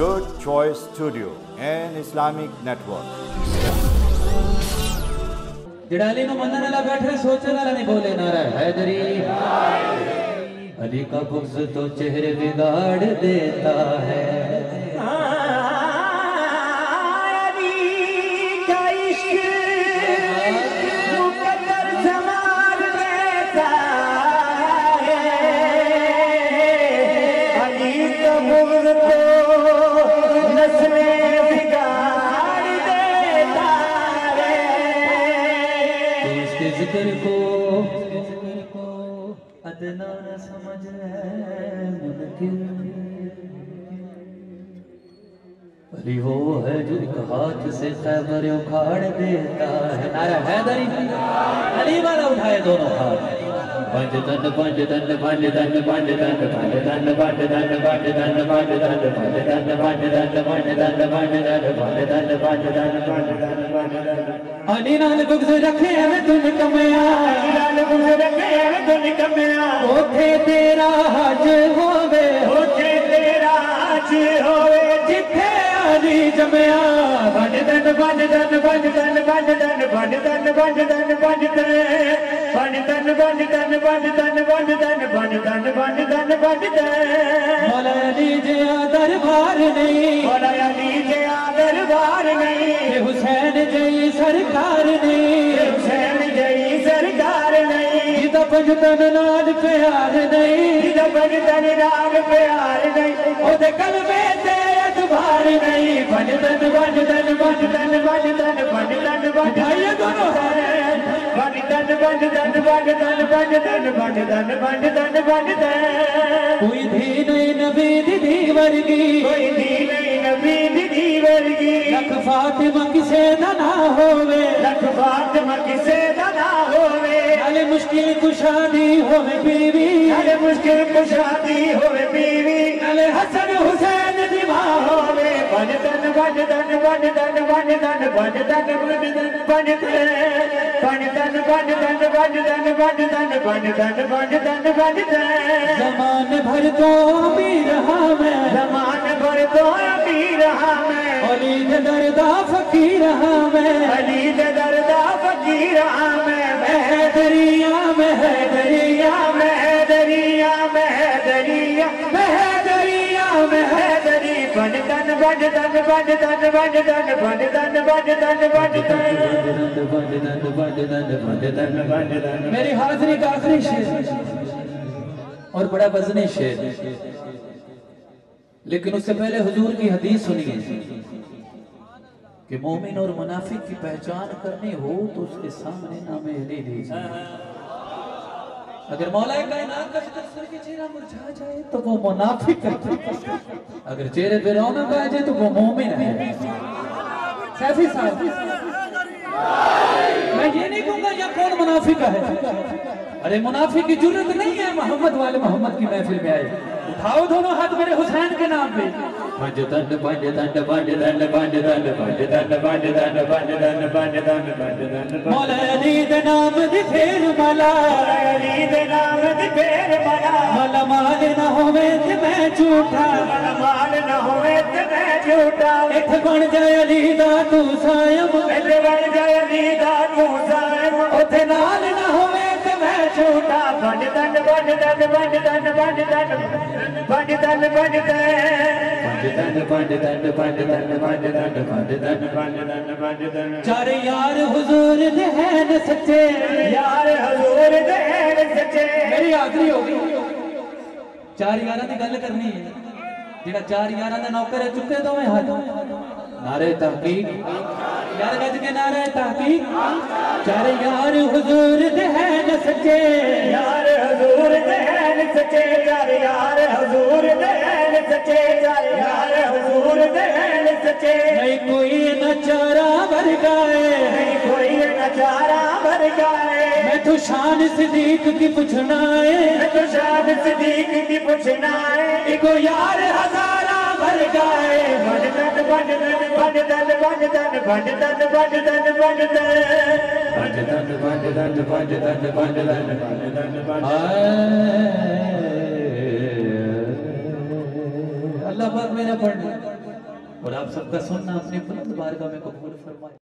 Good Choice Studio and Islamic Network. جڑالی نو منن والا بیٹھے سوچن والا نہیں بولے نعرہ حیدری علی کا بغض تو چہرے بگاڑ دیتا ہے علی کا عشق مقدر سنوار دیتا ہے علی کا بغض تو نسلیں بگاڑ دیتا ہے تو اس کے ذکر کو ادنا نہ سمجھ ہے منکر علی وہ ہے جو ایک ہاتھ سے خیبر اکھاڑ دیتا ہے نعرہ حیدری علی والا اٹھائے دونوں ہاتھ پنج دن پنج دن پنج دن پنج دن پنج دن پنج دن پنج دن پنج دن پنج دن پنج دن پنج دن پنج دن پنج دن پنج دن پنج دن پنج دن علی نال بغض رکھے میں تن کمیا علی نال بغض رکھے میں تن کمیا اوتھے تیرا حج ہووے اوتھے تیرا حج ہووے جتھے علی جمیا پنج دن پنج دن پنج دن پنج دن پنج دن پنج دن پنج دن پنج دن پنج دن پنج دن پنج دن پنج دن پنج دن پنج دن مولا علی جیا دربار نہیں مولا علی جیا دربار نہیں حسین جی سرکار نہیں حسین جی سرکار نہیں جدا پنجتن نال پیار نہیں جدا پنجتن نال پیار نہیں او دے قلبے تے اعتبار نہیں پنجتن پنجتن پنجتن پنجتن پنجتن پنجتن پنجتن پنجتن پنجتن پنجتن پنجتن پنجتن پنجتن کوئی دھی نہیں نبی دی ورگی کوئی دھی نہیں نبی دی ورگی لکھ فاطمہ کسے دا نہ ہووے لکھ فاطمہ کسے دا نہ ہووے نالے مشکل کشادی ہووے بیوی نالے مشکل کشادی ہووے بیوی نالے حسن حسین دی ماں ہووے پنجتن پنجتن پنجتن پنجتن پنجتن پنجتن پنجتن پنجتن پنجتن پنجتن پنجتن پنجتن پنجتن زمان بھر تو امیر ہاں میں زمان بھر تو امیر ہاں میں علی دے دردا فقیر ہاں میں علی دے دردا فقیر ہاں میں مہدریہ مہدریہ مہدریہ مہدریہ مہدریہ مہدری پنجتن پنجتن پنجتن پنجتن پنجتن پنجتن پنجتن پنجتن میری حاضری کا آخری شعر اور بڑا وزنی شعر لیکن اس سے پہلے حضور کی حدیث سنیے کہ مومن اور منافق کی پہچان کرنی ہو تو اس کے سامنے نام علی لیجئے اگر مولا کائنات کا سر کے چہرہ مرجھا جائے تو وہ منافق ہے اگر چہرے پہ رونق آ جائے تو وہ مومن ہے سیفی صاحب میں یہ نہیں کہوں گا یہ کون منافق ہے ارے منافق کی جرت نہیں ہے محمد والے محمد کی محفل میں آئے اٹھاؤ دونوں ہاتھ میرے حسین کے نام پہ پنجتن پنجتن پنجتن پنجتن پنجتن پنجتن پنجتن پنجتن پنجتن مولا علی دے نام دی پھیر ملا مولا علی دے نام دی پھیر ملا مولا مال نہ ہوئے تے میں جھوٹا مولا مال نہ ہوئے تے میں جھوٹا ایک بن جائے علی دا تو سائم ایک بن جائے علی دا تو سائم اوتھے نال نہ ہوئے تے میں جھوٹا پنجتن پنجتن پنجتن پنجتن پنجتن پنجتن چار یار حضور دے ہیں سچے یار حضور دے ہیں سچے میری آخری ہوگی چار یارہ دی گل کرنی ہے جڑا چار یارہ دے نوکر چکے تو میں ہاتھ نعرہ تحقیق یار گج کے نعرہ تحقیق چار یار حضور دے ہیں سچے یار حضور دے ہیں سچے چار یار حضور دے ہیں سچے چار یار حضور دے ہیں سچے نہیں کوئی نچارہ بھر گائے نہیں کوئی نچارہ بھر گائے میں تو شان صدیق کی پوچھنا ہے میں تو شان صدیق کی پوچھنا ہے ایک یار ہزارہ بھر گائے پنجتن پنجتن پنجتن پنجتن پنجتن پنجتن پنجتن پنجتن پنجتن پنجتن پنجتن اللہ پاک میرا پڑھنا اور آپ سب کا سننا اپنے بلند بارگاہ میں قبول فرمائے.